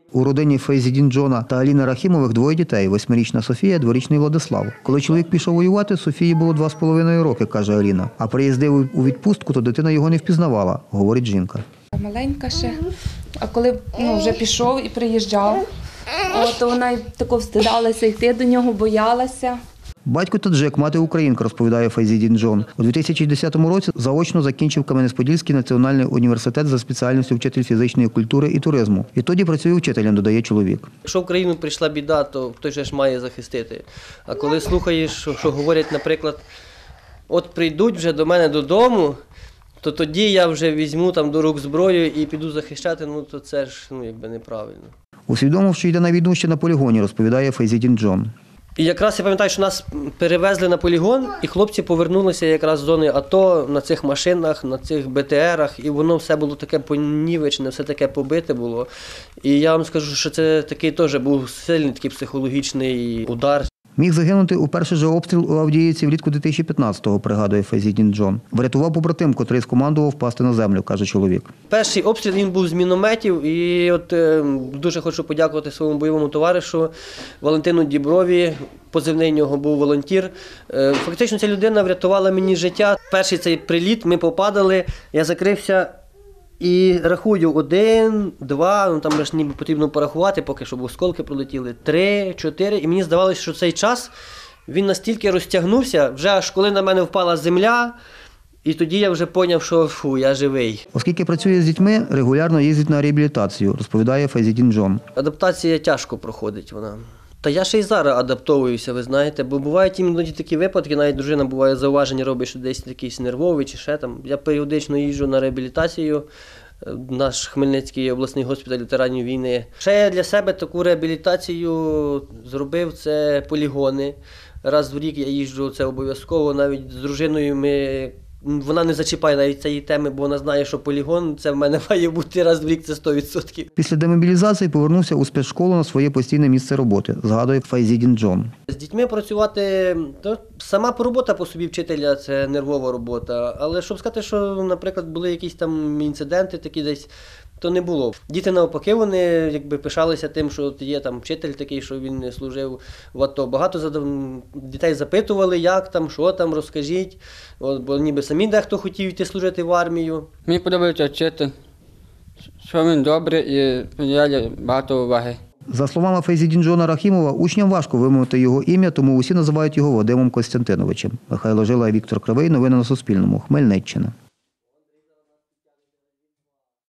У родині Фейзідінджона та Аліни Рахімових двоє дітей – 8-річна Софія, 2-річний Владислав. Коли чоловік пішов воювати, Софії було 2,5 роки, каже Аліна. А приїздив у відпустку, то дитина його не впізнавала, говорить жінка. Маленька ще, а коли вже пішов і приїжджав, то вона тако встидалася йти до нього, боялася. Батько таджик, мати українка, розповідає Фейзідінджон. У 2010 році заочно закінчив Кам'янець-Подільський національний університет за спеціальністю вчитель фізичної культури і туризму. Відтоді працює вчителем, додає чоловік. Якщо в країну прийшла біда, то хтось же ж має захистити. А коли слухаєш, що говорять, наприклад, от прийдуть вже до мене додому, то тоді я вже візьму там до рук зброю і піду захищати, то це ж якби неправильно. Усвідомив, що йде на війну ще на полігоні, розповідає Фейзідінджон. І якраз я пам'ятаю, що нас перевезли на полігон, і хлопці повернулися якраз з зони АТО на цих машинах, на цих БТРах, і воно все було таке понівечене, все таке побите було. І я вам скажу, що це такий теж був сильний такий психологічний удар. Міг загинути у перший же обстріл у Авдіївці влітку 2015-го, пригадує Фейзідінджон. Врятував побратим, котрий скомандував впасти на землю, каже чоловік. Перший обстріл він був з мінометів, і дуже хочу подякувати своєму бойовому товаришу Валентину Діброві. Позивний в нього був волонтер. Фактично ця людина врятувала мені життя. Перший цей приліт, ми попадали, я закрився і рахую 1, 2, там ж ніби потрібно порахувати, поки щоб осколки пролетіли, 3, 4. І мені здавалося, що цей час він настільки розтягнувся, вже аж коли на мене впала земля, і тоді я вже зрозумів, що я живий. Оскільки працює з дітьми, регулярно їздить на реабілітацію, розповідає Фейзідінджон. Адаптація тяжко проходить вона. Та я ще й зараз адаптовуюся, ви знаєте, бо бувають іноді такі випадки, навіть дружина буває зауваження робить, що десь якийсь нервовий чи ще там. Я періодично їжджу на реабілітацію, наш Хмельницький обласний госпіталь ветеранів війни. Ще я для себе таку реабілітацію зробив, це полігони. Раз в рік я їжджу, це обов'язково, навіть з дружиною вона не зачіпає навіть цієї теми, бо вона знає, що полігон це в мене має бути раз в рік, це 100%. Після демобілізації повернувся у спецшколу на своє постійне місце роботи, згадує Фейзідінджон. З дітьми працювати, то сама робота по собі вчителя – це нервова робота. Але щоб сказати, що, наприклад, були якісь там інциденти такі десь, то не було. Діти навпаки, вони якби пишалися тим, що є там вчитель такий, що він служив в АТО. Багато дітей запитували, як там, що там, розкажіть. Бо ніби самі дехто хотів йти служити в армію. Мені подобається вчити, що він добрий і приділяє багато уваги. За словами Фейзідінджона Рахімова, учням важко вимовити його ім'я, тому усі називають його Вадимом Костянтиновичем. Михайло Жила, Віктор Кривий. Новини на Суспільному. Хмельниччина.